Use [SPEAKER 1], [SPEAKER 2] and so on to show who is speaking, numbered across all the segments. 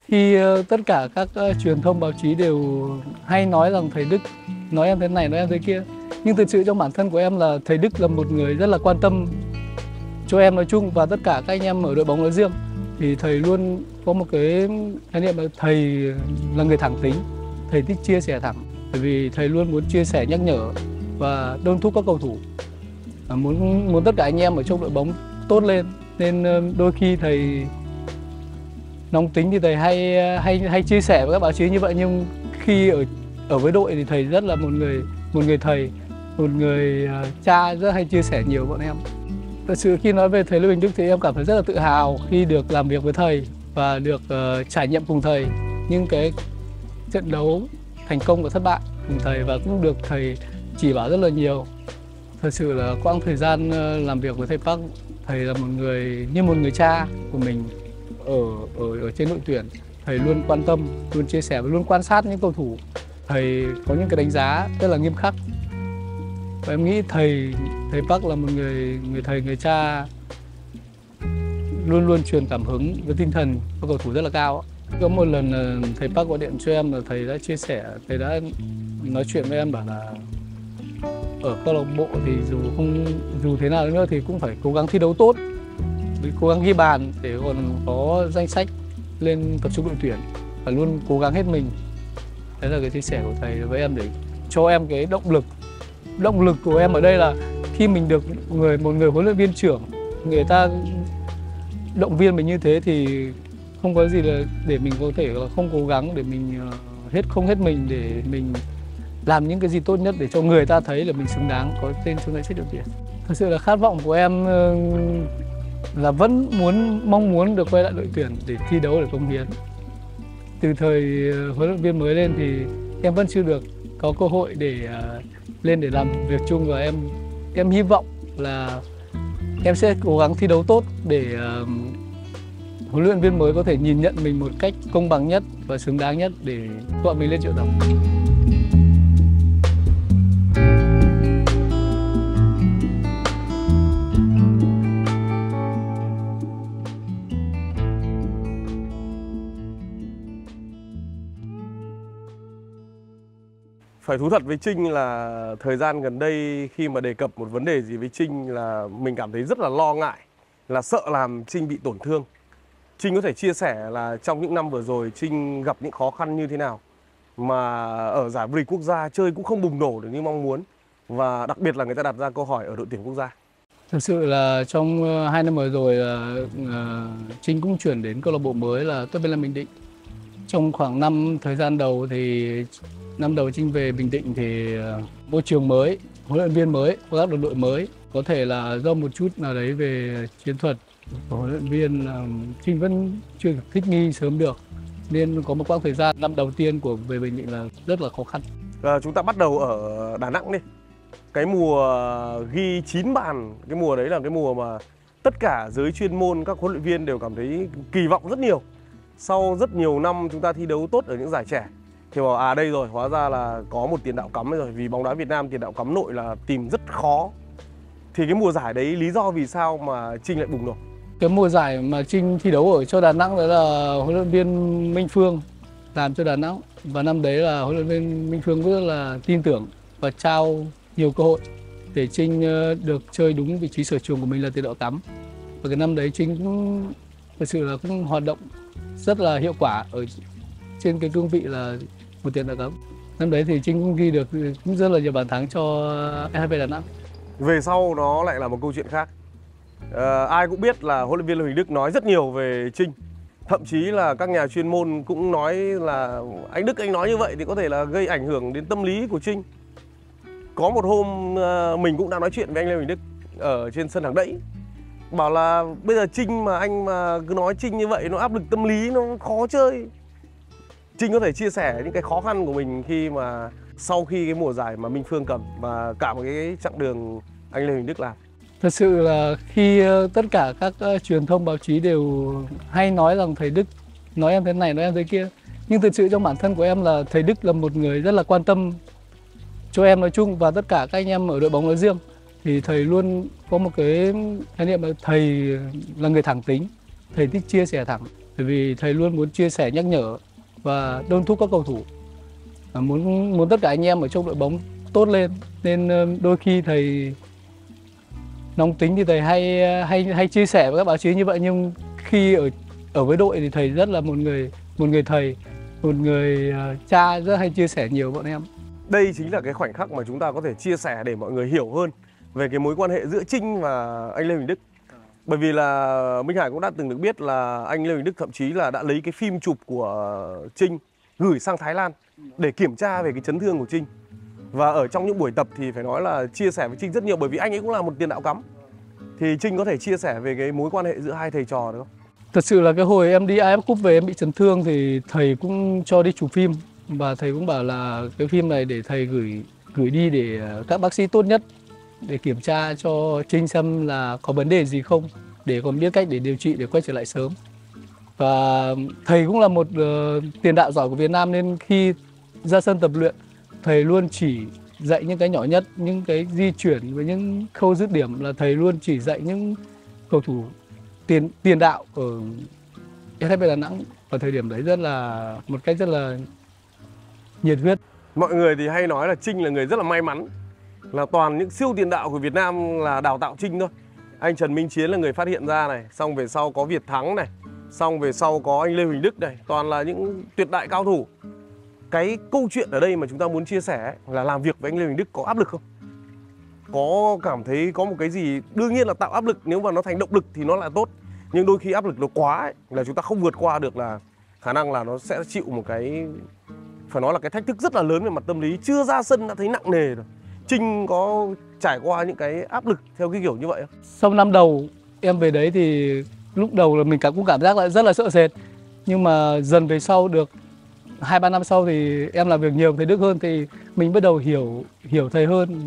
[SPEAKER 1] Khi tất cả các truyền thông báo chí đều hay nói rằng thầy Đức nói em thế này, nói em thế kia. Nhưng thực sự trong bản thân của em là thầy Đức là một người rất là quan tâm cho em nói chung và tất cả các anh em ở đội bóng nói riêng. Thì thầy luôn có một cái khái niệm là thầy là người thẳng tính, thầy thích chia sẻ thẳng. Bởi vì thầy luôn muốn chia sẻ, nhắc nhở và đôn thúc các cầu thủ, muốn tất cả anh em ở trong đội bóng tốt lên. Nên đôi khi thầy nóng tính thì thầy hay chia sẻ với các báo chí như vậy, nhưng khi ở với đội thì thầy rất là một người thầy, một người cha rất hay chia sẻ nhiều với bọn em. Thật sự khi nói về thầy Lê Huỳnh Đức thì em cảm thấy rất là tự hào khi được làm việc với thầy và được trải nghiệm cùng thầy những cái trận đấu thành công và thất bại cùng thầy, và cũng được thầy chỉ bảo rất là nhiều. Thật sự là quãng thời gian làm việc với thầy Park, thầy là một người cha của mình ở trên đội tuyển. Thầy luôn quan tâm, luôn chia sẻ và luôn quan sát những cầu thủ. Thầy có những cái đánh giá rất là nghiêm khắc. Và em nghĩ thầy Park là một người thầy, người cha luôn luôn truyền cảm hứng với tinh thần cho cầu thủ rất là cao. Có một lần thầy Park gọi điện cho em là thầy đã chia sẻ, thầy đã nói chuyện với em bảo là ở câu lạc bộ thì dù thế nào nữa thì cũng phải cố gắng thi đấu tốt, cố gắng ghi bàn để còn có danh sách lên tập trung đội tuyển, và luôn cố gắng hết mình. Đấy là cái chia sẻ của thầy với em để cho em cái động lực. Động lực của em ở đây là khi mình được một người huấn luyện viên trưởng, người ta động viên mình như thế thì không có gì là để mình có thể là không cố gắng, để mình không hết mình để mình làm những cái gì tốt nhất để cho người ta thấy là mình xứng đáng có tên trong danh sách đội tuyển. Thật sự là khát vọng của em là vẫn mong muốn được quay lại đội tuyển để thi đấu, để cống hiến. Từ thời huấn luyện viên mới lên thì em vẫn chưa được có cơ hội để lên để làm việc chung, và em hy vọng là em sẽ cố gắng thi đấu tốt để huấn luyện viên mới có thể nhìn nhận mình một cách công bằng nhất và xứng đáng nhất để gọi mình lên triệu tập.
[SPEAKER 2] Phải thú thật với Trinh là thời gian gần đây khi mà đề cập một vấn đề gì với Trinh là mình cảm thấy rất là lo ngại, là sợ làm Trinh bị tổn thương. Trinh có thể chia sẻ là trong những năm vừa rồi Trinh gặp những khó khăn như thế nào mà ở giải vô địch quốc gia chơi cũng không bùng nổ được như mong muốn, và đặc biệt là người ta đặt ra câu hỏi ở đội tuyển quốc gia.
[SPEAKER 1] Thực sự là trong 2 năm vừa rồi Trinh cũng chuyển đến câu lạc bộ mới là Tốt Viên Lam Bình Định. Trong khoảng thời gian đầu thì năm đầu Trinh về Bình Định thì môi trường mới, huấn luyện viên mới, các đồng đội mới, có thể là do một chút nào đấy về chiến thuật của huấn luyện viên Trinh vẫn chưa thích nghi sớm được, nên có một quãng thời gian năm đầu tiên của về Bình Định là rất là khó khăn.
[SPEAKER 2] Chúng ta bắt đầu ở Đà Nẵng đi. Cái mùa ghi 9 bàn, cái mùa đấy là cái mùa mà tất cả giới chuyên môn, các huấn luyện viên đều cảm thấy kỳ vọng rất nhiều. Sau rất nhiều năm chúng ta thi đấu tốt ở những giải trẻ thì bảo đây rồi, hóa ra là có một tiền đạo cắm rồi, vì bóng đá Việt Nam tiền đạo cắm nội là tìm rất khó. Thì cái mùa giải đấy lý do vì sao mà Trinh lại bùng nổ?
[SPEAKER 1] Cái mùa giải mà Trinh thi đấu ở cho Đà Nẵng đó là huấn luyện viên Minh Phương làm cho Đà Nẵng, và năm đấy là huấn luyện viên Minh Phương rất là tin tưởng và trao nhiều cơ hội để Trinh được chơi đúng vị trí sở trường của mình là tiền đạo cắm. Và cái năm đấy Trinh cũng thực sự là cũng hoạt động rất là hiệu quả ở trên cái cương vị là một tiền đạo cắm. Năm đấy thì Trinh cũng ghi được cũng rất là nhiều bàn thắng cho SHB Đà Nẵng.
[SPEAKER 2] Về sau nó lại là một câu chuyện khác. Ai cũng biết là huấn luyện viên Lê Huỳnh Đức nói rất nhiều về Trinh. Thậm chí là các nhà chuyên môn cũng nói là anh Đức anh nói như vậy thì có thể là gây ảnh hưởng đến tâm lý của Trinh. Có một hôm mình cũng đã nói chuyện với anh Lê Huỳnh Đức ở trên sân Hàng Đẫy, bảo là bây giờ Trinh mà anh mà cứ nói Trinh như vậy nó áp lực tâm lý, nó khó chơi. Trinh có thể chia sẻ những cái khó khăn của mình khi mà sau khi cái mùa giải mà Minh Phương cầm và cả một cái chặng đường anh Lê Huỳnh Đức làm?
[SPEAKER 1] Thật sự là khi tất cả các truyền thông báo chí đều hay nói rằng thầy Đức nói em thế này, nói em thế kia. Nhưng thực sự trong bản thân của em là thầy Đức là một người rất là quan tâm cho em nói chung và tất cả các anh em ở đội bóng nói riêng. Thì thầy luôn có một cái khái niệm là thầy là người thẳng tính, thầy thích chia sẻ thẳng. bởi vì thầy luôn muốn chia sẻ, nhắc nhở và đôn thúc các cầu thủ, muốn tất cả anh em ở trong đội bóng tốt lên. Nên đôi khi thầy nóng tính thì thầy hay chia sẻ với các báo chí như vậy, nhưng khi ở với đội thì thầy rất là một người thầy, một người cha rất hay chia sẻ nhiều với bọn em.
[SPEAKER 2] Đây chính là cái khoảnh khắc mà chúng ta có thể chia sẻ để mọi người hiểu hơn về cái mối quan hệ giữa Trinh và anh Lê Huỳnh Đức. Bởi vì là Minh Hải cũng đã từng được biết là anh Lê Huỳnh Đức thậm chí là đã lấy cái phim chụp của Trinh gửi sang Thái Lan để kiểm tra về cái chấn thương của Trinh. Và ở trong những buổi tập thì phải nói là chia sẻ với Trinh rất nhiều, bởi vì anh ấy cũng là một tiền đạo cắm. Thì Trinh có thể chia sẻ về cái mối quan hệ giữa hai thầy trò được không?
[SPEAKER 1] Thật sự là cái hồi em đi AF Cup về em bị chấn thương thì thầy cũng cho đi chụp phim, và thầy cũng bảo là cái phim này để thầy gửi đi để các bác sĩ tốt nhất để kiểm tra cho Trinh xem là có vấn đề gì không, để còn biết cách để điều trị để quay trở lại sớm. Và thầy cũng là một tiền đạo giỏi của Việt Nam, nên khi ra sân tập luyện thầy luôn chỉ dạy những cái nhỏ nhất, những cái di chuyển với những khâu dứt điểm là thầy luôn chỉ dạy những cầu thủ tiền đạo ở SHB Đà Nẵng vào thời điểm đấy một cách rất là nhiệt huyết.
[SPEAKER 2] Mọi người thì hay nói là Trinh là người rất là may mắn, là toàn những siêu tiền đạo của Việt Nam là đào tạo Trinh thôi. Anh Trần Minh Chiến là người phát hiện ra này, xong về sau có Việt Thắng này, xong về sau có anh Lê Huỳnh Đức này, toàn là những tuyệt đại cao thủ. Cái câu chuyện ở đây mà chúng ta muốn chia sẻ là làm việc với anh Lê Huỳnh Đức có áp lực không? Có cảm thấy có một cái gì, đương nhiên là tạo áp lực, nếu mà nó thành động lực thì nó là tốt. Nhưng đôi khi áp lực nó quá ấy, là chúng ta không vượt qua được, là khả năng là nó sẽ chịu một cái, phải nói là cái thách thức rất là lớn về mặt tâm lý. Chưa ra sân đã thấy nặng nề rồi. Trinh có trải qua những cái áp lực theo cái kiểu như vậy không?
[SPEAKER 1] Sau năm đầu em về đấy thì lúc đầu là mình cũng cảm giác lại rất là sợ sệt. Nhưng mà dần về sau, được 2-3 năm sau thì em làm việc nhiều với thầy Đức hơn, thì mình bắt đầu hiểu thầy hơn,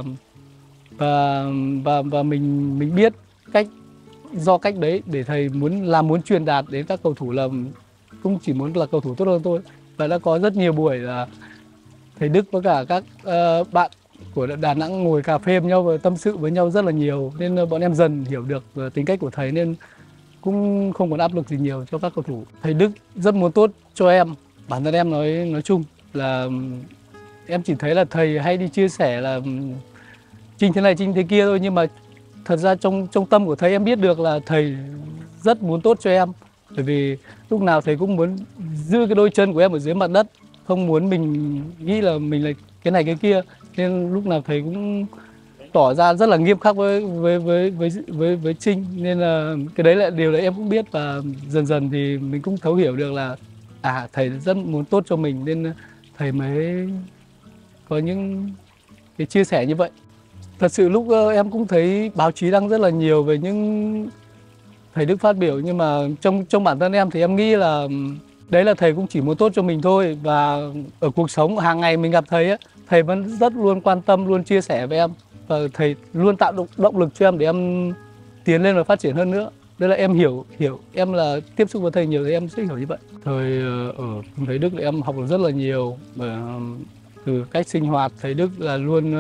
[SPEAKER 1] và mình biết do cách đấy để thầy muốn truyền đạt đến các cầu thủ là cũng chỉ muốn là cầu thủ tốt hơn thôi. Và đã có rất nhiều buổi là thầy Đức với cả các bạn của Đà Nẵng ngồi cà phê với nhau và tâm sự với nhau rất là nhiều, nên bọn em dần hiểu được tính cách của thầy, nên cũng không còn áp lực gì nhiều cho các cầu thủ. Thầy Đức rất muốn tốt cho em. Bản thân em nói chung là em chỉ thấy là thầy hay đi chia sẻ là Trinh thế này, Trinh thế kia thôi, nhưng mà thật ra trong tâm của thầy em biết được là thầy rất muốn tốt cho em. Bởi vì lúc nào thầy cũng muốn giữ cái đôi chân của em ở dưới mặt đất, không muốn mình nghĩ là mình là cái này cái kia, nên lúc nào thầy cũng tỏ ra rất là nghiêm khắc với Trinh. Nên là cái đấy là điều đấy em cũng biết, và dần dần thì mình cũng thấu hiểu được là thầy rất muốn tốt cho mình, nên thầy mới có những cái chia sẻ như vậy. Thật sự lúc em cũng thấy báo chí đăng rất là nhiều về những thầy Đức phát biểu, nhưng mà trong bản thân em thì em nghĩ là đấy là thầy cũng chỉ muốn tốt cho mình thôi. Và ở cuộc sống hàng ngày mình gặp thầy ấy, thầy vẫn rất luôn quan tâm, luôn chia sẻ với em, và thầy luôn tạo động lực cho em để em tiến lên và phát triển hơn nữa. Đây là em hiểu em là tiếp xúc với thầy nhiều thì em sẽ hiểu như vậy. Thời ở thầy Đức thì em học được rất là nhiều, từ cách sinh hoạt. Thầy Đức là luôn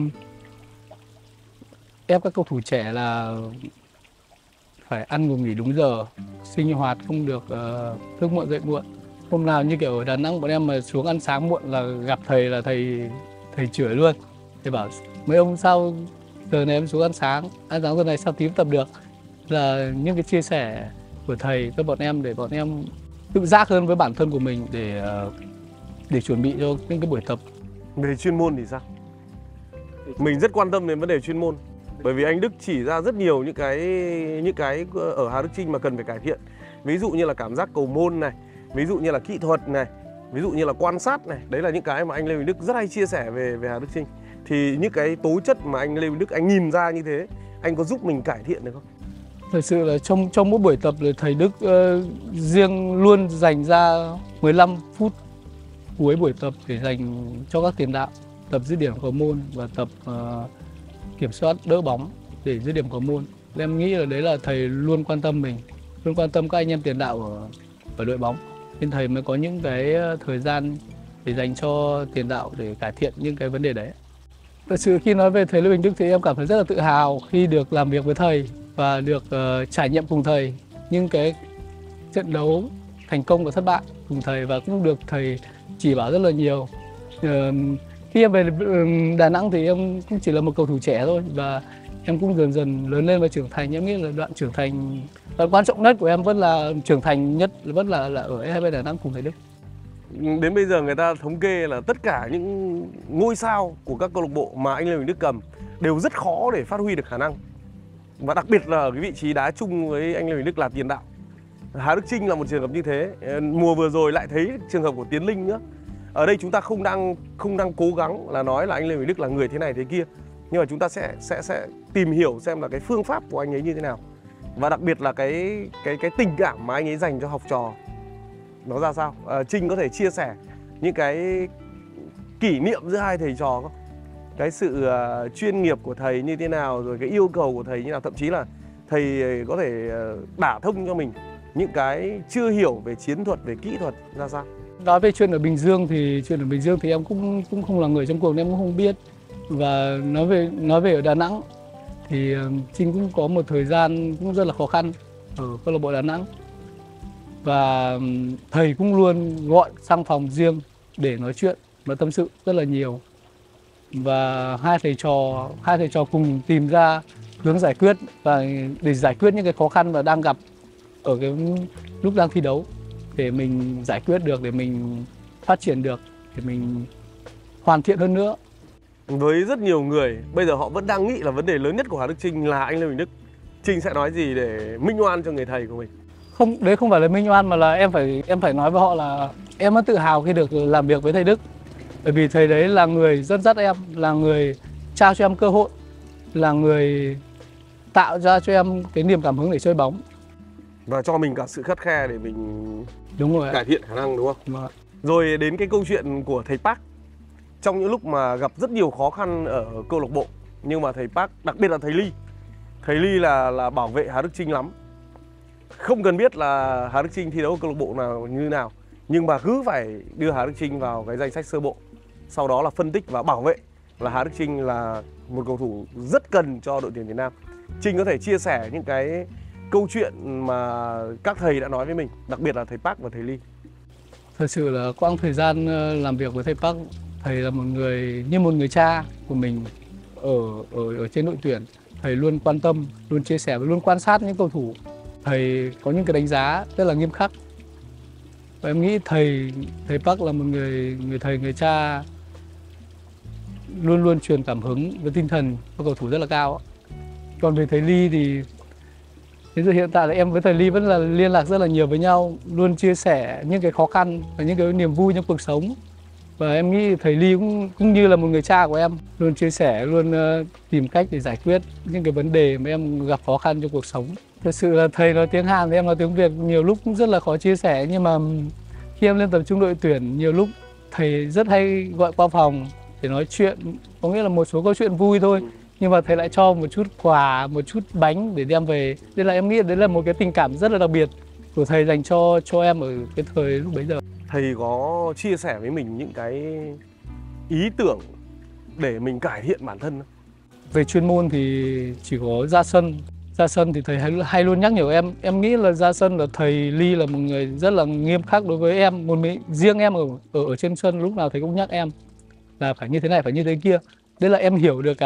[SPEAKER 1] ép các cầu thủ trẻ là phải ăn ngủ nghỉ đúng giờ, sinh hoạt không được thức muộn dậy muộn. Hôm nào như kiểu ở Đà Nẵng bọn em mà xuống ăn sáng muộn là gặp thầy là thầy chửi luôn. Thầy bảo mấy ông sao giờ này em xuống ăn sáng giờ này sao tím tập được. Là những cái chia sẻ của thầy với bọn em để bọn em tự giác hơn với bản thân của mình để chuẩn bị cho những cái buổi tập.
[SPEAKER 2] Về chuyên môn thì sao? Mình rất quan tâm đến vấn đề chuyên môn. Bởi vì anh Đức chỉ ra rất nhiều những cái ở Hà Đức Chinh mà cần phải cải thiện. Ví dụ như là cảm giác cầu môn này, ví dụ như là kỹ thuật này, ví dụ như là quan sát này. Đấy là những cái mà anh Lê Huỳnh Đức rất hay chia sẻ về Hà Đức Chinh. Thì những cái tố chất mà anh Lê Huỳnh Đức anh nhìn ra như thế, anh có giúp mình cải thiện được không?
[SPEAKER 1] Thật sự là trong mỗi buổi tập thì thầy Đức riêng luôn dành ra 15 phút cuối buổi tập để dành cho các tiền đạo, tập dứt điểm cầu môn và tập kiểm soát đỡ bóng để dứt điểm cầu môn. Em nghĩ là đấy là thầy luôn quan tâm mình, luôn quan tâm các anh em tiền đạo ở đội bóng, nên thầy mới có những cái thời gian để dành cho tiền đạo để cải thiện những cái vấn đề đấy. Thật sự khi nói về thầy Lê Huỳnh Đức thì em cảm thấy rất là tự hào khi được làm việc với thầy và được trải nghiệm cùng thầy những cái trận đấu thành công và thất bại cùng thầy và cũng được thầy chỉ bảo rất là nhiều. Khi em về Đà Nẵng thì em cũng chỉ là một cầu thủ trẻ thôi và em cũng dần dần lớn lên và trưởng thành. Em nghĩ là đoạn trưởng thành, đoạn quan trọng nhất của em vẫn là trưởng thành nhất vẫn là ở SHB Đà Nẵng cùng thầy Đức.
[SPEAKER 2] Đến bây giờ người ta thống kê là tất cả những ngôi sao của các câu lạc bộ mà anh Lê Huỳnh Đức cầm đều rất khó để phát huy được khả năng. Và đặc biệt là ở cái vị trí đá chung với anh Lê Huỳnh Đức là tiền đạo. Hà Đức Chinh là một trường hợp như thế. Mùa vừa rồi lại thấy trường hợp của Tiến Linh nữa. Ở đây chúng ta không đang cố gắng là nói là anh Lê Huỳnh Đức là người thế này thế kia, nhưng mà chúng ta sẽ tìm hiểu xem là cái phương pháp của anh ấy như thế nào, và đặc biệt là cái tình cảm mà anh ấy dành cho học trò nó ra sao. Trinh có thể chia sẻ những cái kỷ niệm giữa hai thầy trò không? Cái sự chuyên nghiệp của thầy như thế nào, rồi cái yêu cầu của thầy như thế nào, thậm chí là thầy có thể đả thông cho mình những cái chưa hiểu về chiến thuật, về kỹ thuật ra sao.
[SPEAKER 1] Nói về chuyện ở Bình Dương thì em cũng không là người trong cuộc nên em cũng không biết. Và nói về ở Đà Nẵng thì Trinh cũng có một thời gian cũng rất là khó khăn ở câu lạc bộ Đà Nẵng. Và thầy cũng luôn gọi sang phòng riêng để nói chuyện và tâm sự rất là nhiều. Và hai thầy trò cùng tìm ra hướng giải quyết và để giải quyết những cái khó khăn mà đang gặp ở cái lúc đang thi đấu, để mình giải quyết được, để mình phát triển được, để mình hoàn thiện hơn nữa.
[SPEAKER 2] Với rất nhiều người bây giờ họ vẫn đang nghĩ là vấn đề lớn nhất của Hà Đức Chinh là anh Lê Huỳnh Đức. Trinh sẽ nói gì để minh oan cho người thầy của mình?
[SPEAKER 1] Không, đấy không phải là minh oan mà là em phải nói với họ là em rất tự hào khi được làm việc với thầy Đức. Bởi vì thầy đấy là người dẫn dắt em, là người trao cho em cơ hội, là người tạo ra cho em cái niềm cảm hứng để chơi bóng.
[SPEAKER 2] Và cho mình cả sự khắt khe để mình
[SPEAKER 1] đúng rồi,
[SPEAKER 2] cải thiện khả năng, đúng không?
[SPEAKER 1] Vâng.
[SPEAKER 2] Rồi đến cái câu chuyện của thầy Park. Trong những lúc mà gặp rất nhiều khó khăn ở câu lạc bộ, nhưng mà thầy Park, đặc biệt là thầy Ly là bảo vệ Hà Đức Chinh lắm. Không cần biết là Hà Đức Chinh thi đấu ở câu lạc bộ nào như nào, nhưng mà cứ phải đưa Hà Đức Chinh vào cái danh sách sơ bộ. Sau đó là phân tích và bảo vệ là Hà Đức Chinh là một cầu thủ rất cần cho đội tuyển Việt Nam. Trinh có thể chia sẻ những cái câu chuyện mà các thầy đã nói với mình, đặc biệt là thầy Park và thầy Ly.
[SPEAKER 1] Thật sự là quãng thời gian làm việc với thầy Park, thầy là một người cha của mình ở trên đội tuyển. Thầy luôn quan tâm, luôn chia sẻ và luôn quan sát những cầu thủ. Thầy có những cái đánh giá rất là nghiêm khắc. Và em nghĩ thầy Park là một người cha luôn luôn truyền cảm hứng với tinh thần cho cầu thủ rất là cao. Còn về thầy Ly thì đến giờ hiện tại là em với thầy Ly vẫn là liên lạc rất là nhiều với nhau, luôn chia sẻ những cái khó khăn và những cái niềm vui trong cuộc sống. Và em nghĩ thầy Ly cũng như là một người cha của em, luôn chia sẻ, luôn tìm cách để giải quyết những cái vấn đề mà em gặp khó khăn trong cuộc sống. Thật sự là thầy nói tiếng Hàn thì em nói tiếng Việt nhiều lúc cũng rất là khó chia sẻ, nhưng mà khi em lên tập trung đội tuyển nhiều lúc thầy rất hay gọi qua phòng để nói chuyện, có nghĩa là một số câu chuyện vui thôi, nhưng mà thầy lại cho một chút quà, một chút bánh để đem về. Nên là em nghĩ đấy là một cái tình cảm rất là đặc biệt của thầy dành cho em ở cái thời lúc bấy giờ. Thầy
[SPEAKER 2] có chia sẻ với mình những cái ý tưởng để mình cải thiện bản thân không?
[SPEAKER 1] Về chuyên môn thì chỉ có ra sân thì thầy hay luôn nhắc nhở em. Em nghĩ là ra sân là thầy Ly là một người rất là nghiêm khắc đối với em. Riêng em ở trên sân lúc nào thầy cũng nhắc em là phải như thế này, phải như thế kia. Đấy là em hiểu được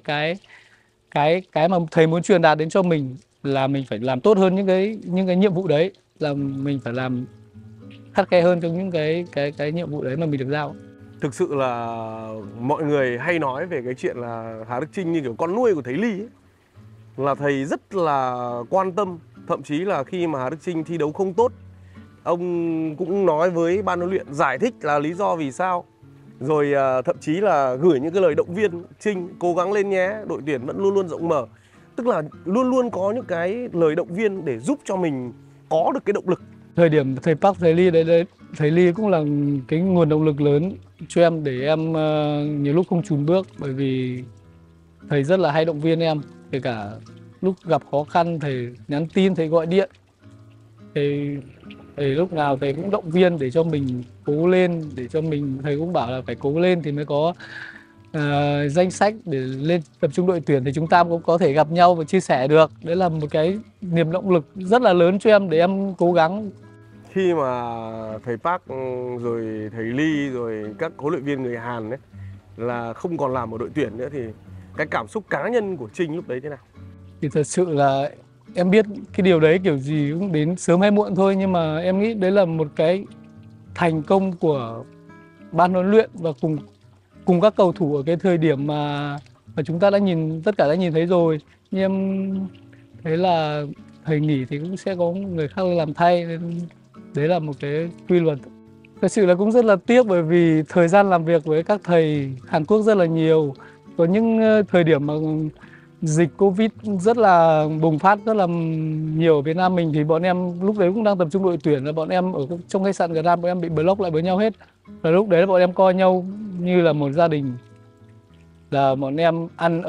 [SPEAKER 1] cái mà thầy muốn truyền đạt đến cho mình, là mình phải làm tốt hơn những cái nhiệm vụ đấy, là mình phải làm khắt khe hơn trong những cái nhiệm vụ đấy mà mình được giao.
[SPEAKER 2] Thực sự là mọi người hay nói về cái chuyện là Hà Đức Chinh như kiểu con nuôi của thầy Ly ấy. Là thầy rất là quan tâm, thậm chí là khi mà Hà Đức Chinh thi đấu không tốt, ông cũng nói với ban huấn luyện, giải thích là lý do vì sao. Rồi thậm chí là gửi những cái lời động viên: Chinh cố gắng lên nhé, đội tuyển vẫn luôn luôn rộng mở. Tức là luôn luôn có những cái lời động viên để giúp cho mình có được cái động lực.
[SPEAKER 1] Thời điểm thầy Park, thầy Ly đấy, thầy Ly cũng là cái nguồn động lực lớn cho em để em nhiều lúc không chùn bước, bởi vì thầy rất là hay động viên em, kể cả lúc gặp khó khăn thầy nhắn tin, thầy gọi điện, thầy lúc nào thầy cũng động viên để cho mình cố lên, để cho mình, thầy cũng bảo là phải cố lên thì mới có danh sách để lên tập trung đội tuyển thì chúng ta cũng có thể gặp nhau và chia sẻ được. Đấy là một cái niềm động lực rất là lớn cho em để em cố gắng.
[SPEAKER 2] Khi mà thầy Park rồi thầy Lee rồi các huấn luyện viên người Hàn ấy là không còn làm ở đội tuyển nữa thì cái cảm xúc cá nhân của Trinh lúc đấy thế nào?
[SPEAKER 1] Thì thật sự là em biết cái điều đấy kiểu gì cũng đến sớm hay muộn thôi, nhưng mà em nghĩ đấy là một cái thành công của ban huấn luyện và cùng các cầu thủ ở cái thời điểm mà chúng ta tất cả đã nhìn thấy rồi. Nhưng em thấy là thầy nghỉ thì cũng sẽ có người khác làm thay, nên đấy là một cái quy luật. Thật sự là cũng rất là tiếc bởi vì thời gian làm việc với các thầy Hàn Quốc rất là nhiều. Có những thời điểm mà dịch Covid rất là bùng phát rất là nhiều ở Việt Nam mình thì bọn em lúc đấy cũng đang tập trung đội tuyển, là bọn em ở trong khách sạn Grand, bọn em bị block lại với nhau hết. Và lúc đấy là bọn em coi nhau như là một gia đình, là bọn em ăn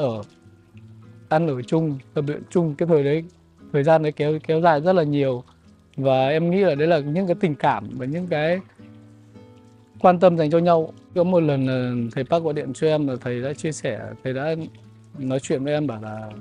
[SPEAKER 1] ở chung, tập luyện chung. Cái thời gian đấy kéo dài rất là nhiều, và em nghĩ là đấy là những cái tình cảm và những cái quan tâm dành cho nhau. Có một lần là thầy Park gọi điện cho em, là thầy đã chia sẻ, thầy đã nói chuyện với em bảo là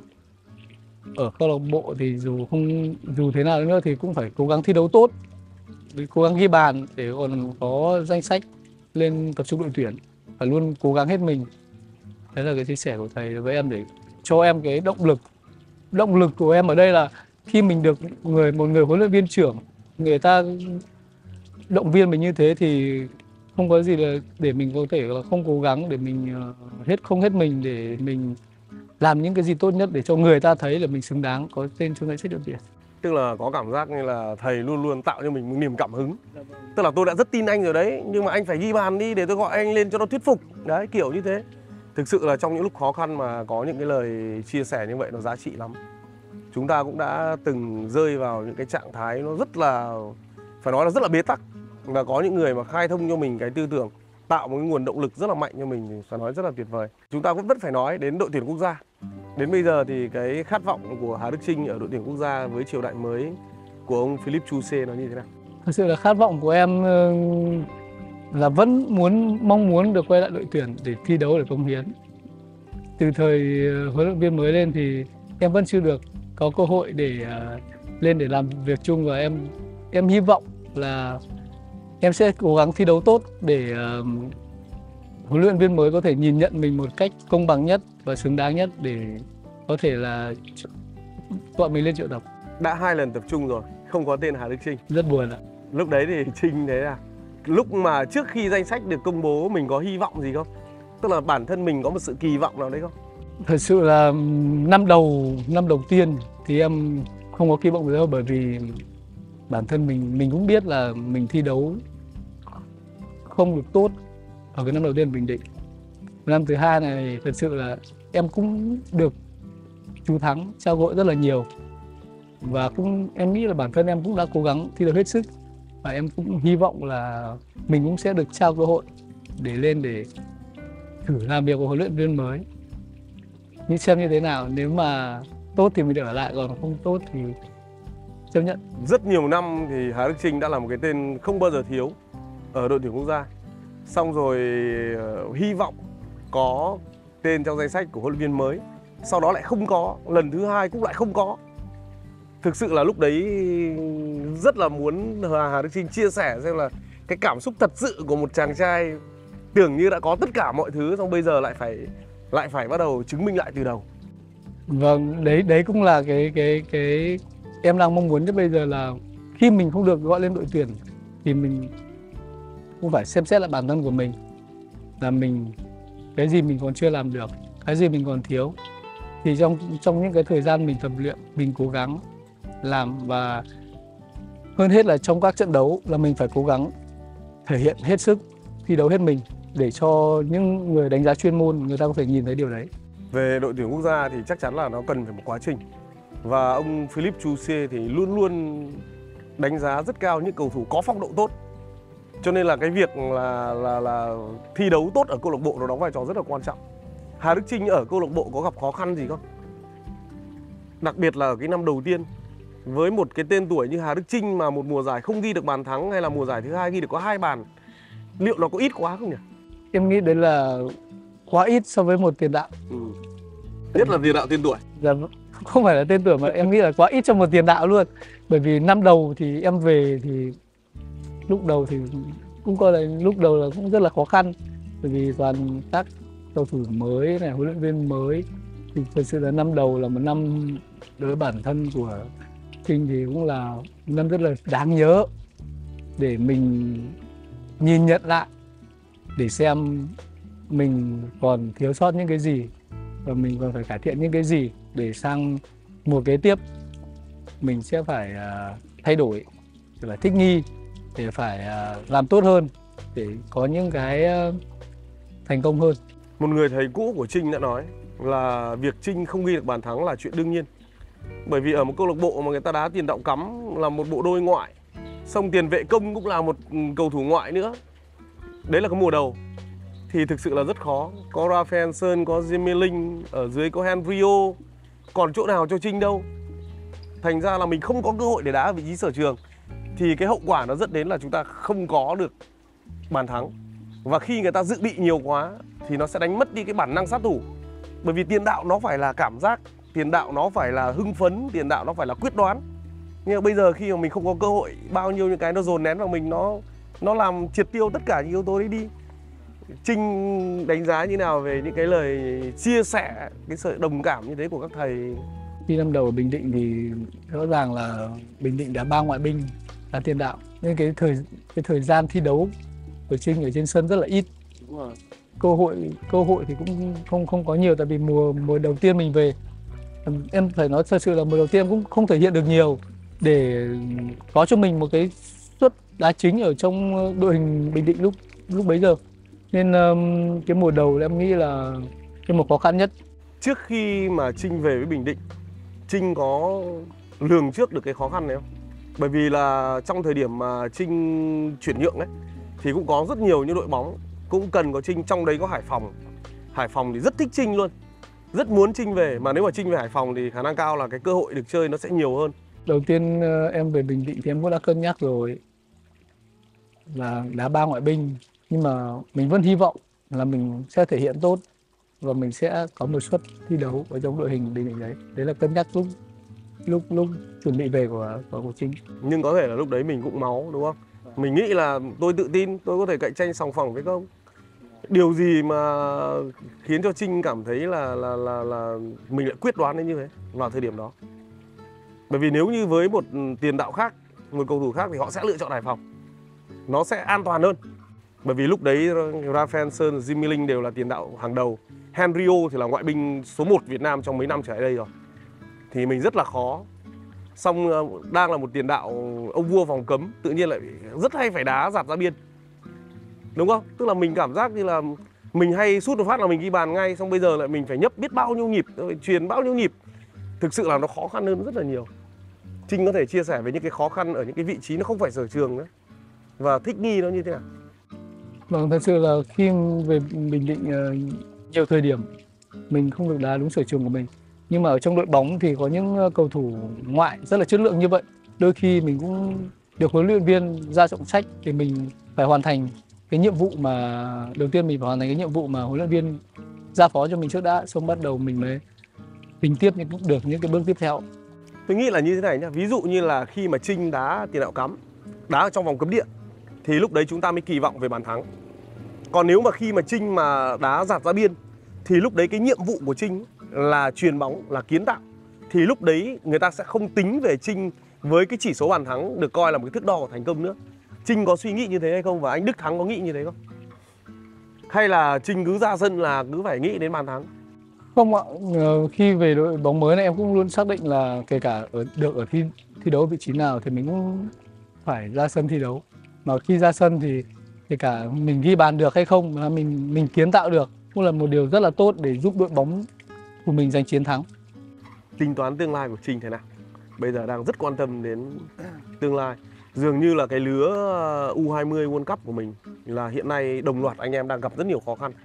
[SPEAKER 1] ở câu lạc bộ thì dù thế nào nữa thì cũng phải cố gắng thi đấu tốt, cố gắng ghi bàn để còn có danh sách lên tập trung đội tuyển, và luôn cố gắng hết mình. Đấy là cái chia sẻ của thầy với em để cho em cái động lực. Động lực của em ở đây là khi mình được một người huấn luyện viên trưởng, người ta động viên mình như thế thì không có gì là để mình có thể là không cố gắng, để mình không hết mình để mình làm những cái gì tốt nhất để cho người ta thấy là mình xứng đáng có tên trong danh sách đội tuyển.
[SPEAKER 2] Tức là có cảm giác như là thầy luôn luôn tạo cho mình một niềm cảm hứng. Tức là tôi đã rất tin anh rồi đấy, nhưng mà anh phải ghi bàn đi để tôi gọi anh lên cho nó thuyết phục. Đấy, kiểu như thế. Thực sự là trong những lúc khó khăn mà có những cái lời chia sẻ như vậy nó giá trị lắm. Chúng ta cũng đã từng rơi vào những cái trạng thái nó rất là, phải nói là rất là bế tắc. Và có những người mà khai thông cho mình cái tư tưởng, tạo một cái nguồn động lực rất là mạnh cho mình, thì phải nói rất là tuyệt vời. Chúng ta cũng vẫn phải nói đến đội tuyển quốc gia. Đến bây giờ thì cái khát vọng của Hà Đức Chinh ở đội tuyển quốc gia với triều đại mới của ông Philippe Chu nó như thế nào?
[SPEAKER 1] Thật sự là khát vọng của em là vẫn mong muốn được quay lại đội tuyển để thi đấu, để cống hiến. Từ thời huấn luyện viên mới lên thì em vẫn chưa được có cơ hội để lên để làm việc chung, và em hy vọng là em sẽ cố gắng thi đấu tốt để huấn luyện viên mới có thể nhìn nhận mình một cách công bằng nhất và xứng đáng nhất để có thể là gọi mình lên triệu tập.
[SPEAKER 2] Đã 2 lần tập trung rồi, không có tên Hà Đức Chinh.
[SPEAKER 1] Rất buồn ạ.
[SPEAKER 2] Lúc đấy thì Chinh thế là lúc mà trước khi danh sách được công bố mình có hy vọng gì không? Tức là bản thân mình có một sự kỳ vọng nào đấy không?
[SPEAKER 1] Thật sự là năm đầu tiên thì em không có kỳ vọng gì đâu, bởi vì bản thân mình cũng biết là mình thi đấu không được tốt ở cái năm đầu tiên Bình Định. Năm thứ hai này thật sự là em cũng được chú Thắng trao cơ hội rất là nhiều, và em nghĩ là bản thân em cũng đã cố gắng thi đấu hết sức, và em cũng hy vọng là mình cũng sẽ được trao cơ hội để lên để thử làm việc với huấn luyện viên mới. Nhưng xem như thế nào, nếu mà tốt thì mình được ở lại, còn không tốt thì chấp nhận.
[SPEAKER 2] Rất nhiều năm thì Hà Đức Chinh đã là một cái tên không bao giờ thiếu ở đội tuyển quốc gia. Xong rồi hy vọng có tên trong danh sách của huấn luyện viên mới, sau đó lại không có, lần thứ hai cũng lại không có. Thực sự là lúc đấy rất là muốn Hà Đức Chinh chia sẻ xem là cái cảm xúc thật sự của một chàng trai tưởng như đã có tất cả mọi thứ, xong bây giờ lại phải bắt đầu chứng minh lại từ đầu.
[SPEAKER 1] Vâng, đấy cũng là cái em đang mong muốn nhất bây giờ, là khi mình không được gọi lên đội tuyển thì mình cũng phải xem xét lại bản thân của mình, là cái gì mình còn chưa làm được, cái gì mình còn thiếu. Thì trong những cái thời gian mình tập luyện, mình cố gắng làm, và hơn hết là trong các trận đấu là mình phải cố gắng thể hiện hết sức, thi đấu hết mình để cho những người đánh giá chuyên môn người ta có thể nhìn thấy điều đấy.
[SPEAKER 2] Về đội tuyển quốc gia thì chắc chắn là nó cần phải một quá trình. Và ông Philippe Chu thì luôn luôn đánh giá rất cao những cầu thủ có phong độ tốt. Cho nên là cái việc là thi đấu tốt ở câu lạc bộ nó đóng vai trò rất là quan trọng. Hà Đức Chinh ở câu lạc bộ có gặp khó khăn gì không? Đặc biệt là ở cái năm đầu tiên, với một cái tên tuổi như Hà Đức Chinh mà một mùa giải không ghi được bàn thắng, hay là mùa giải thứ hai ghi được có 2 bàn, liệu nó có ít quá không nhỉ?
[SPEAKER 1] Em nghĩ đấy là quá ít so với một tiền đạo.
[SPEAKER 2] Nhất là tiền đạo tên tuổi.
[SPEAKER 1] Dạ, không phải là tên tuổi mà em nghĩ là quá ít cho một tiền đạo luôn. Bởi vì năm đầu thì em về thì lúc đầu thì cũng coi là lúc đầu là cũng rất là khó khăn, bởi vì toàn các cầu thủ mới này, huấn luyện viên mới, thì thật sự là năm đầu là một năm đối với bản thân của Trinh thì cũng là một năm rất là đáng nhớ để mình nhìn nhận lại, để xem mình còn thiếu sót những cái gì và mình còn phải cải thiện những cái gì để sang mùa kế tiếp mình sẽ phải thay đổi, phải thích nghi, để phải làm tốt hơn, để có những cái thành công hơn.
[SPEAKER 2] Một người thầy cũ của Trinh đã nói là việc Trinh không ghi được bàn thắng là chuyện đương nhiên. Bởi vì ở một câu lạc bộ mà người ta đá tiền đạo cắm là một bộ đôi ngoại, xong tiền vệ công cũng là một cầu thủ ngoại nữa. Đấy là cái mùa đầu thì thực sự là rất khó. Có Rafael Sơn, có Jimmy Linh, ở dưới có Henrio, còn chỗ nào cho Trinh đâu. Thành ra là mình không có cơ hội để đá ở vị trí sở trường. Thì cái hậu quả nó dẫn đến là chúng ta không có được bàn thắng. Và khi người ta dự bị nhiều quá thì nó sẽ đánh mất đi cái bản năng sát thủ. Bởi vì tiền đạo nó phải là cảm giác, tiền đạo nó phải là hưng phấn, tiền đạo nó phải là quyết đoán. Nhưng mà bây giờ khi mà mình không có cơ hội, bao nhiêu những cái nó dồn nén vào mình, nó làm triệt tiêu tất cả những yếu tố đấy đi. Trinh đánh giá như nào về những cái lời chia sẻ, cái sự đồng cảm như thế của các thầy?
[SPEAKER 1] Khi năm đầu ở Bình Định thì rõ ràng là Bình Định đã 3 ngoại binh là tiền đạo, nên cái thời gian thi đấu của Trinh ở trên sân rất là ít.
[SPEAKER 2] Đúng rồi.
[SPEAKER 1] Cơ hội thì cũng không có nhiều, tại vì mùa đầu tiên mình về, em phải nói thật sự là mùa đầu tiên cũng không thể hiện được nhiều để có cho mình một cái suất đá chính ở trong đội hình Bình Định lúc bấy giờ. Nên cái mùa đầu em nghĩ là cái một khó khăn nhất.
[SPEAKER 2] Trước khi mà Trinh về với Bình Định, Trinh có lường trước được cái khó khăn này không? Bởi vì là trong thời điểm mà Trinh chuyển nhượng ấy thì cũng có rất nhiều những đội bóng cũng cần có Trinh, trong đấy có Hải Phòng. Hải Phòng thì rất thích Trinh luôn, rất muốn Trinh về, mà nếu mà Trinh về Hải Phòng thì khả năng cao là cái cơ hội được chơi nó sẽ nhiều hơn.
[SPEAKER 1] Đầu tiên em về Bình Định thì em cũng đã cân nhắc rồi là đá 3 ngoại binh, nhưng mà mình vẫn hy vọng là mình sẽ thể hiện tốt và mình sẽ có một suất thi đấu ở trong đội hình Bình Định đấy. Đấy là cân nhắc lúc chuẩn bị về của Trinh.
[SPEAKER 2] Nhưng có thể là lúc đấy mình cũng máu, đúng không? Mình nghĩ là tôi tự tin tôi có thể cạnh tranh sòng phẳng với công. Điều gì mà khiến cho Trinh cảm thấy là mình lại quyết đoán đến như thế vào thời điểm đó? Bởi vì nếu như với một tiền đạo khác, một cầu thủ khác thì họ sẽ lựa chọn Hải Phòng, nó sẽ an toàn hơn. Bởi vì lúc đấy Rafael Sơn, Jimmy Linh đều là tiền đạo hàng đầu. Henrio thì là ngoại binh số 1 Việt Nam trong mấy năm trở lại đây rồi. Thì mình rất là khó. Xong đang là một tiền đạo ông vua vòng cấm, tự nhiên lại rất hay phải đá dạt ra biên. Đúng không? Tức là mình cảm giác như là mình hay sút một phát là mình ghi bàn ngay, xong bây giờ lại mình phải nhấp biết bao nhiêu nhịp, truyền bao nhiêu nhịp. Thực sự là nó khó khăn hơn rất là nhiều. Trinh có thể chia sẻ về những cái khó khăn ở những cái vị trí nó không phải sở trường nữa và thích nghi nó như thế nào?
[SPEAKER 1] Vâng, thật sự là khi về Bình Định nhiều thời điểm mình không được đá đúng sở trường của mình. Nhưng mà ở trong đội bóng thì có những cầu thủ ngoại rất là chất lượng như vậy. Đôi khi mình cũng được huấn luyện viên ra trọng trách thì mình phải hoàn thành cái nhiệm vụ mà đầu tiên mình phải hoàn thành cái nhiệm vụ mà huấn luyện viên giao phó cho mình trước đã, xong bắt đầu mình mới tính tiếp được những cái bước tiếp theo.
[SPEAKER 2] Tôi nghĩ là như thế này nhá, ví dụ như là khi mà Trinh đá tiền đạo cắm, đá ở trong vòng cấm địa thì lúc đấy chúng ta mới kỳ vọng về bàn thắng. Còn nếu mà khi mà Trinh mà đá dạt ra biên thì lúc đấy cái nhiệm vụ của Trinh là chuyền bóng, là kiến tạo, thì lúc đấy người ta sẽ không tính về Trinh với cái chỉ số bàn thắng được coi là một cái thước đo của thành công nữa. Trinh có suy nghĩ như thế hay không, và anh Đức Thắng có nghĩ như thế không? Hay là Trinh cứ ra sân là cứ phải nghĩ đến bàn thắng?
[SPEAKER 1] Không ạ, khi về đội bóng mới này em cũng luôn xác định là kể cả ở thi đấu vị trí nào thì mình cũng phải ra sân thi đấu. Mà khi ra sân thì kể cả mình ghi bàn được hay không, mà mình kiến tạo được cũng là một điều rất là tốt để giúp đội bóng của mình giành chiến thắng.
[SPEAKER 2] Tính toán tương lai của Trinh thế nào? Bây giờ đang rất quan tâm đến tương lai. Dường như là cái lứa U20 World Cup của mình là hiện nay đồng loạt anh em đang gặp rất nhiều khó khăn.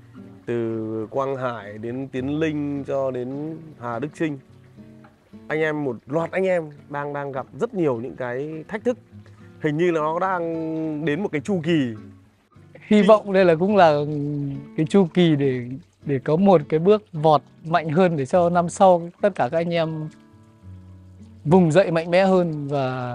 [SPEAKER 2] Từ Quang Hải đến Tiến Linh cho đến Hà Đức Chinh. Anh em, một loạt anh em đang gặp rất nhiều những cái thách thức. Hình như là nó đang đến một cái chu kỳ.
[SPEAKER 1] hy vọng đây là cũng là cái chu kỳ để có một cái bước vọt mạnh hơn để cho năm sau tất cả các anh em vùng dậy mạnh mẽ hơn và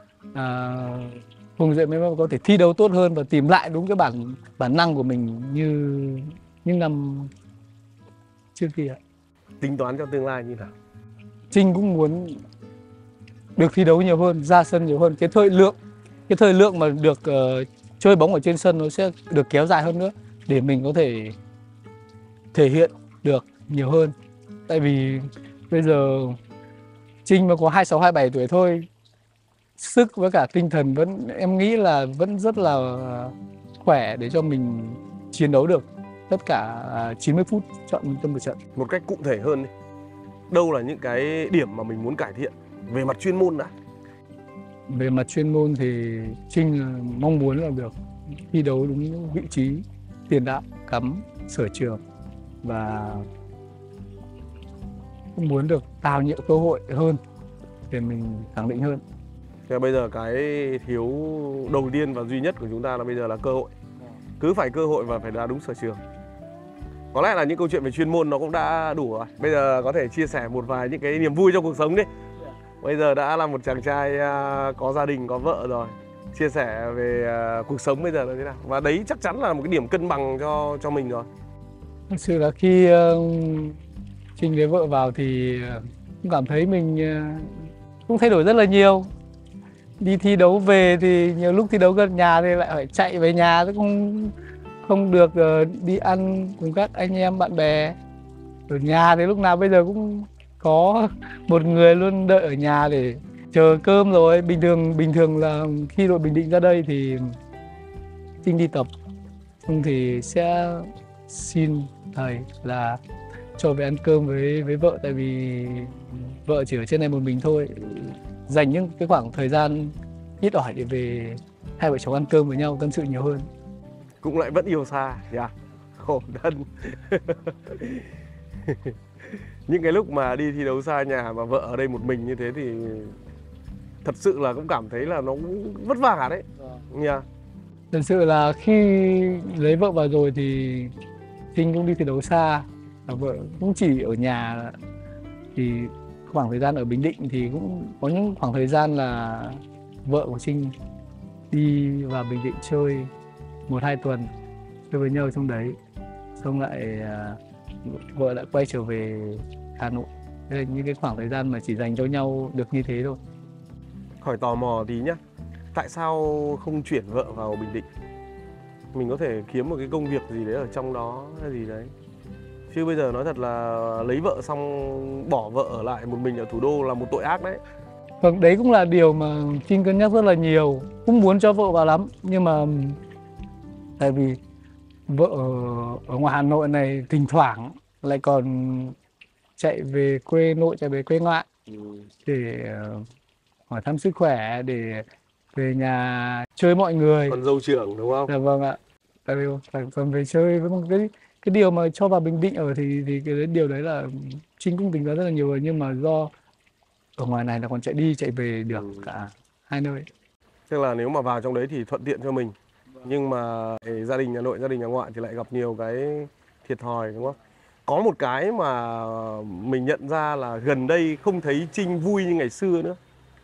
[SPEAKER 1] vùng dậy mạnh mẽ có thể thi đấu tốt hơn và tìm lại đúng cái bản năng của mình như những năm trước kia.
[SPEAKER 2] Tính toán cho tương lai như nào?
[SPEAKER 1] Trinh cũng muốn được thi đấu nhiều hơn, ra sân nhiều hơn. Cái thời lượng mà được chơi bóng ở trên sân nó sẽ được kéo dài hơn nữa để mình có thể thể hiện được nhiều hơn. Tại vì bây giờ Trinh mà có 26, 27 tuổi thôi, sức với cả tinh thần em nghĩ là vẫn rất là khỏe để cho mình chiến đấu được tất cả 90 phút chọn trong một trận.
[SPEAKER 2] Một cách cụ thể hơn đi, đâu là những cái điểm mà mình muốn cải thiện về mặt chuyên môn đã?
[SPEAKER 1] Về mặt chuyên môn thì Trinh mong muốn là được thi đấu đúng vị trí tiền đạo, cắm, sở trường và cũng muốn được tạo nhiều cơ hội hơn để mình khẳng định hơn.
[SPEAKER 2] Thế bây giờ cái thiếu đầu tiên và duy nhất của chúng ta là bây giờ là cơ hội. Cứ phải cơ hội và phải đá đúng sở trường. Có lẽ là những câu chuyện về chuyên môn nó cũng đã đủ rồi. Bây giờ có thể chia sẻ một vài những cái niềm vui trong cuộc sống đi. Bây giờ đã là một chàng trai có gia đình, có vợ rồi. Chia sẻ về cuộc sống bây giờ là thế nào? Và đấy chắc chắn là một cái điểm cân bằng cho mình rồi.
[SPEAKER 1] Thực sự là khi Trinh lấy vợ vào thì cũng cảm thấy mình cũng thay đổi rất là nhiều. Đi thi đấu về thì nhiều lúc thi đấu gần nhà thì lại phải chạy về nhà, cũng không được đi ăn cùng các anh em bạn bè. Ở nhà thì lúc nào bây giờ cũng có một người luôn đợi ở nhà để chờ cơm rồi. Bình thường là khi đội Bình Định ra đây thì Trinh đi tập, xong thì sẽ xin thầy là cho về ăn cơm với vợ, tại vì vợ chỉ ở trên này một mình thôi, dành những cái khoảng thời gian ít ỏi để về hai vợ chồng ăn cơm với nhau, tâm sự nhiều hơn.
[SPEAKER 2] Cũng lại vẫn yêu xa nhỉ? Khổ thân. Những cái lúc mà đi thi đấu xa nhà mà vợ ở đây một mình như thế thì thật sự là cũng cảm thấy là nó cũng vất vả đấy nhỉ?
[SPEAKER 1] Thật sự là khi lấy vợ vào rồi thì Trinh cũng đi thi đấu xa, và vợ cũng chỉ ở nhà. Thì khoảng thời gian ở Bình Định thì cũng có những khoảng thời gian là vợ của Trinh đi vào Bình Định chơi 1-2 tuần, chơi với nhau trong đấy, xong lại vợ lại quay trở về Hà Nội. Đây là những cái khoảng thời gian mà chỉ dành cho nhau được như thế thôi.
[SPEAKER 2] Hỏi tò mò tí nhá, tại sao không chuyển vợ vào Bình Định? Mình có thể kiếm một cái công việc gì đấy ở trong đó hay gì đấy. Chứ bây giờ nói thật là lấy vợ xong bỏ vợ ở lại một mình ở thủ đô là một tội ác đấy.
[SPEAKER 1] Vâng, đấy cũng là điều mà Trinh cân nhắc rất là nhiều. Cũng muốn cho vợ vào lắm, nhưng mà tại vì vợ ở ngoài Hà Nội này thỉnh thoảng lại còn chạy về quê nội, chạy về quê ngoại để hỏi thăm sức khỏe, để về nhà chơi mọi người.
[SPEAKER 2] Con dâu trưởng đúng không?
[SPEAKER 1] Dạ vâng ạ. Tại vì phải về chơi với một cái điều mà cho vào Bình Định ở thì cái điều đấy là Trinh cũng tính toán rất là nhiều rồi, nhưng mà do ở ngoài này là còn chạy đi chạy về được cả hai nơi.
[SPEAKER 2] Tức là nếu mà vào trong đấy thì thuận tiện cho mình, nhưng mà gia đình nhà nội, gia đình nhà ngoại thì lại gặp nhiều cái thiệt thòi đúng không? Có một cái mà mình nhận ra là gần đây không thấy Trinh vui như ngày xưa nữa.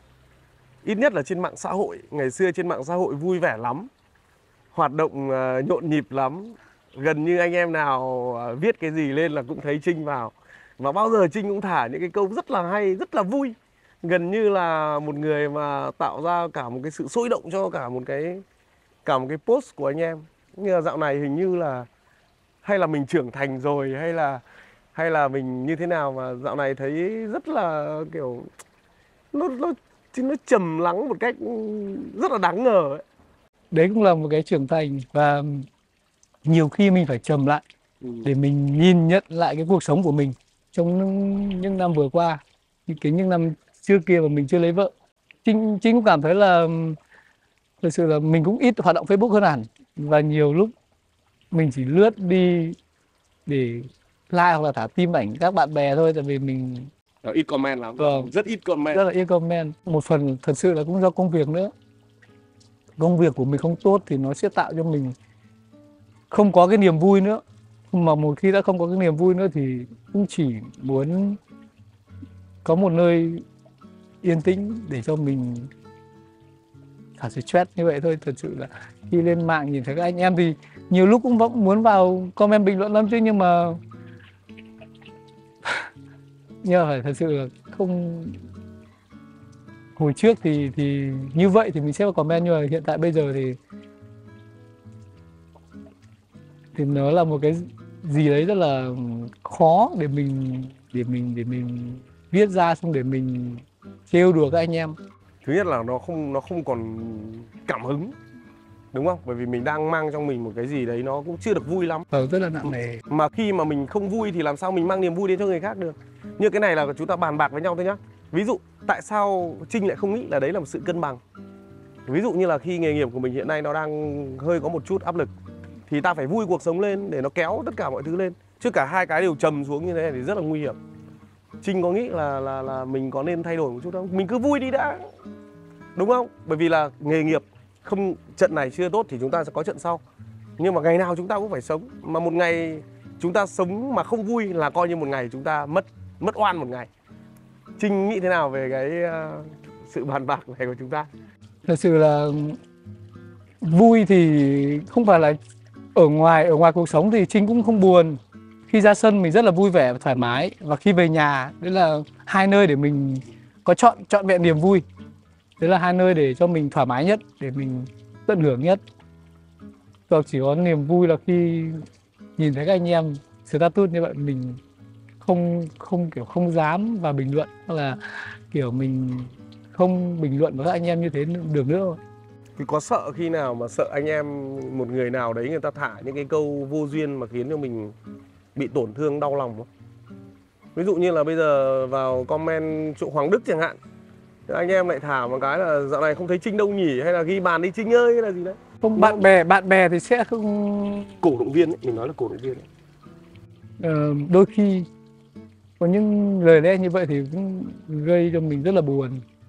[SPEAKER 2] Ít nhất là trên mạng xã hội, ngày xưa trên mạng xã hội vui vẻ lắm, hoạt động nhộn nhịp lắm. Gần như anh em nào viết cái gì lên là cũng thấy Trinh vào. Và bao giờ Trinh cũng thả những cái câu rất là hay, rất là vui. Gần như là một người mà tạo ra cả một cái sự sôi động cho cả một cái post của anh em. Nhưng mà dạo này hình như là hay là mình trưởng thành rồi, hay là mình như thế nào mà dạo này thấy rất là kiểu nó trầm lắng một cách rất là đáng ngờ ấy.
[SPEAKER 1] Đấy cũng là một cái trưởng thành, và nhiều khi mình phải trầm lại để mình nhìn nhận lại cái cuộc sống của mình trong những năm vừa qua, những năm trước kia mà mình chưa lấy vợ. Trinh cũng cảm thấy là thực sự là mình cũng ít hoạt động Facebook hơn hẳn, và nhiều lúc mình chỉ lướt đi để like hoặc là thả tim ảnh các bạn bè thôi, tại vì mình
[SPEAKER 2] Ít comment lắm.
[SPEAKER 1] Vâng.
[SPEAKER 2] Rất ít comment.
[SPEAKER 1] Rất là ít comment. Một phần thật sự là cũng do công việc nữa. Công việc của mình không tốt thì nó sẽ tạo cho mình không có cái niềm vui nữa. Mà một khi đã không có cái niềm vui nữa thì cũng chỉ muốn có một nơi yên tĩnh để cho mình thả stress như vậy thôi. Thật sự là khi lên mạng nhìn thấy các anh em thì nhiều lúc cũng vẫn muốn vào comment bình luận lắm chứ, nhưng mà phải thật sự là không. Hồi trước thì như vậy thì mình sẽ vào comment, nhưng mà hiện tại bây giờ thì nó là một cái gì đấy rất là khó để mình viết ra, xong để mình trêu đùa các anh em.
[SPEAKER 2] Thứ nhất là nó không còn cảm hứng, đúng không? Bởi vì mình đang mang trong mình một cái gì đấy nó cũng chưa được vui lắm.
[SPEAKER 1] Rất là nặng nề.
[SPEAKER 2] Mà khi mà mình không vui thì làm sao mình mang niềm vui đến cho người khác được. Như cái này là chúng ta bàn bạc với nhau thôi nhá. Ví dụ tại sao Trinh lại không nghĩ là đấy là một sự cân bằng. Ví dụ như là khi nghề nghiệp của mình hiện nay nó đang hơi có một chút áp lực thì ta phải vui cuộc sống lên để nó kéo tất cả mọi thứ lên. Chứ cả hai cái đều trầm xuống như thế này thì rất là nguy hiểm. Trinh có nghĩ là mình có nên thay đổi một chút không? Mình cứ vui đi đã, đúng không? Bởi vì là nghề nghiệp, không trận này chưa tốt thì chúng ta sẽ có trận sau. Nhưng mà ngày nào chúng ta cũng phải sống. Mà một ngày chúng ta sống mà không vui là coi như một ngày chúng ta mất oan một ngày. Trinh nghĩ thế nào về cái sự bàn bạc này của chúng ta?
[SPEAKER 1] Thật sự là vui thì không phải là ở ngoài cuộc sống thì Trinh cũng không buồn. Khi ra sân mình rất là vui vẻ và thoải mái, và khi về nhà đấy là hai nơi để mình có trọn vẹn niềm vui. Đấy là hai nơi để cho mình thoải mái nhất, để mình tận hưởng nhất. Và chỉ có niềm vui là khi nhìn thấy các anh em status như vậy, mình không dám vào bình luận, hoặc là kiểu mình không bình luận với các anh em như thế được nữa.
[SPEAKER 2] Thì có sợ khi nào mà sợ anh em một người nào đấy người ta thả những cái câu vô duyên mà khiến cho mình bị tổn thương, đau lòng không? Ví dụ như là bây giờ vào comment chỗ Hoàng Đức chẳng hạn, anh em lại thả một cái là dạo này không thấy Trinh đâu nhỉ, hay là ghi bàn đi Trinh ơi, hay là gì đấy.
[SPEAKER 1] Không, bạn bè thì sẽ không.
[SPEAKER 2] Cổ động viên ấy, mình nói là cổ động viên ấy.
[SPEAKER 1] Đôi khi có những lời lẽ như vậy thì cũng gây cho mình rất là buồn.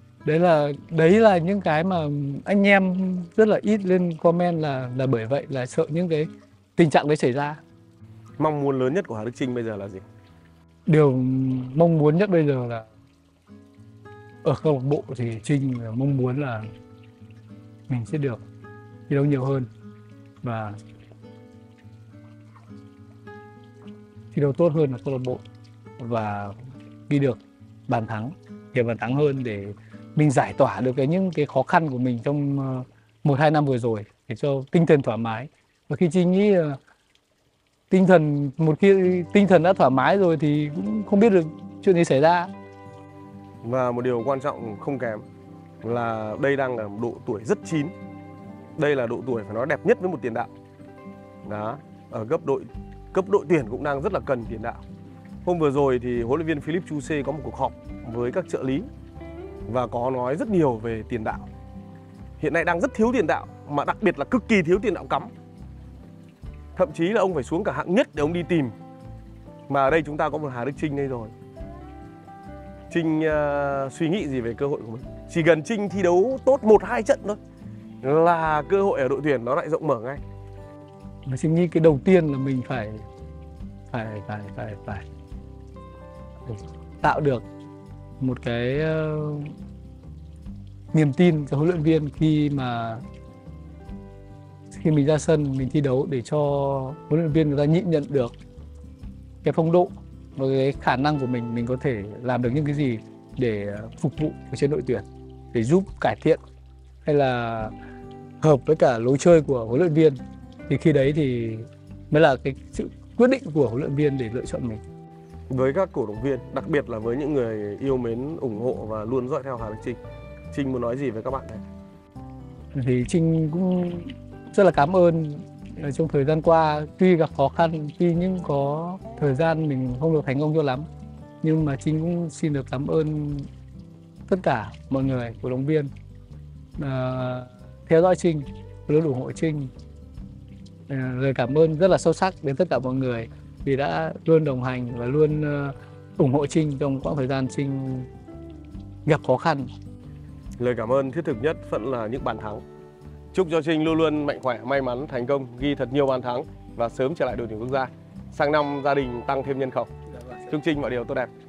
[SPEAKER 1] Đấy là những cái mà anh em rất là ít lên comment, là bởi vậy là sợ những cái tình trạng đấy xảy ra.
[SPEAKER 2] Mong muốn lớn nhất của Hà Đức Chinh bây giờ là gì?
[SPEAKER 1] Điều mong muốn nhất bây giờ là ở câu lạc bộ thì Trinh mong muốn là mình sẽ được thi đấu nhiều hơn và thi đấu tốt hơn ở câu lạc bộ, và ghi được bàn thắng, nhiều bàn thắng hơn để mình giải tỏa được những cái khó khăn của mình trong 1-2 năm vừa rồi, để cho tinh thần thoải mái. Và khi Trinh nghĩ một khi tinh thần đã thoải mái rồi thì cũng không biết được chuyện gì xảy ra.
[SPEAKER 2] Và một điều quan trọng không kém là đây đang ở một độ tuổi rất chín. Đây là độ tuổi phải nói đẹp nhất với một tiền đạo. Đó, ở cấp đội tuyển cũng đang rất là cần tiền đạo. Hôm vừa rồi thì huấn luyện viên Philippe Chu có một cuộc họp với các trợ lý và có nói rất nhiều về tiền đạo. Hiện nay đang rất thiếu tiền đạo, mà đặc biệt là cực kỳ thiếu tiền đạo cắm. Thậm chí là ông phải xuống cả hạng nhất để ông đi tìm. Mà ở đây chúng ta có một Hà Đức Chinh đây rồi. Trinh suy nghĩ gì về cơ hội của mình? Chỉ cần Trinh thi đấu tốt 1-2 trận thôi là cơ hội ở đội tuyển nó lại rộng mở ngay.
[SPEAKER 1] Mà Trinh nghĩ cái đầu tiên là mình phải tạo được một cái niềm tin cho huấn luyện viên khi mình ra sân mình thi đấu, để cho huấn luyện viên người ta nhịn nhận được cái phong độ và cái khả năng của mình có thể làm được những cái gì để phục vụ trên đội tuyển, để giúp cải thiện hay là hợp với cả lối chơi của huấn luyện viên. Thì khi đấy thì mới là cái sự quyết định của huấn luyện viên để lựa chọn mình.
[SPEAKER 2] Với các cổ động viên, đặc biệt là với những người yêu mến, ủng hộ và luôn dõi theo Hà Đức Chinh, Trinh muốn nói gì với các bạn đấy?
[SPEAKER 1] Thì Trinh cũng rất là cảm ơn trong thời gian qua, tuy gặp khó khăn, tuy những có thời gian mình không được thành công cho lắm, nhưng mà Trinh cũng xin được cảm ơn tất cả mọi người, cổ động viên theo dõi Trinh, luôn ủng hộ Trinh. Lời cảm ơn rất là sâu sắc đến tất cả mọi người vì đã luôn đồng hành và luôn ủng hộ Trinh trong quãng thời gian Trinh gặp khó khăn.
[SPEAKER 2] Lời cảm ơn thiết thực nhất vẫn là những bàn thắng. Chúc cho Trinh luôn luôn mạnh khỏe, may mắn, thành công, ghi thật nhiều bàn thắng và sớm trở lại đội tuyển quốc gia. Sang năm gia đình tăng thêm nhân khẩu. Chúc Trinh mọi điều tốt đẹp.